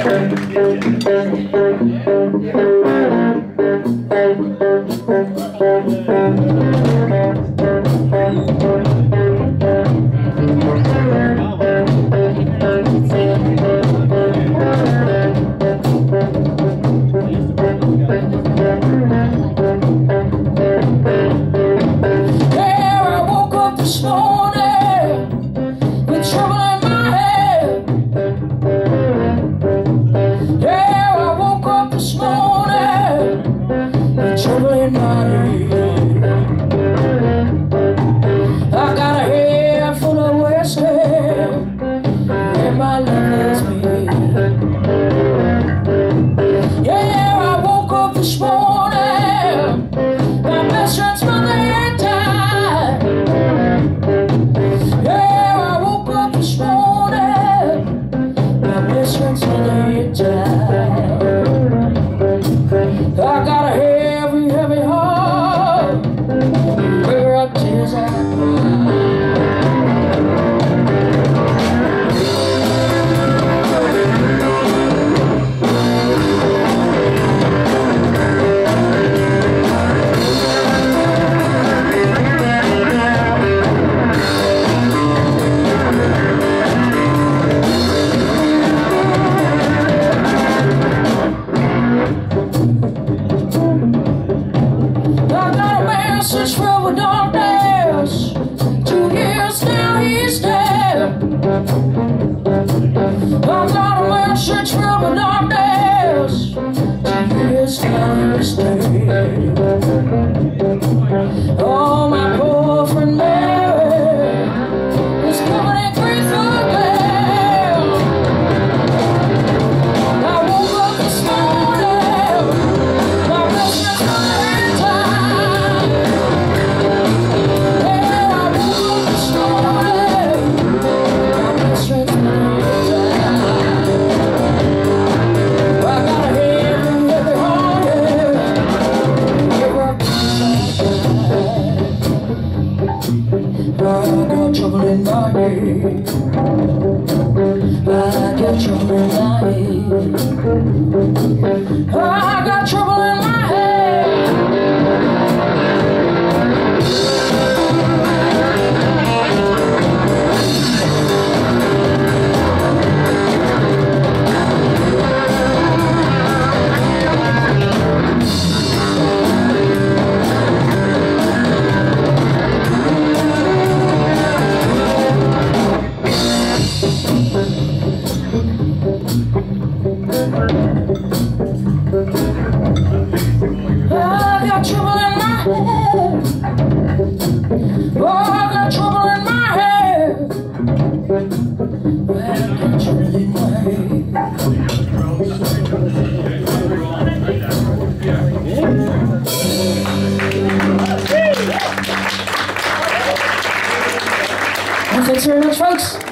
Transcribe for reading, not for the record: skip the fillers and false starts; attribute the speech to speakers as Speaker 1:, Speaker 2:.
Speaker 1: Oh, my poor friend Mary is coming in grief again. I woke up this morning, my best friend's running time. Yeah, I woke up this morning, my best friend's running time. I got a heavy heart, give up. I got trouble in my head. I got trouble in my head. I got trouble in my head. I got trouble in my head. Oh, I got trouble in my head. I got trouble in my head. Well, thanks very much, folks.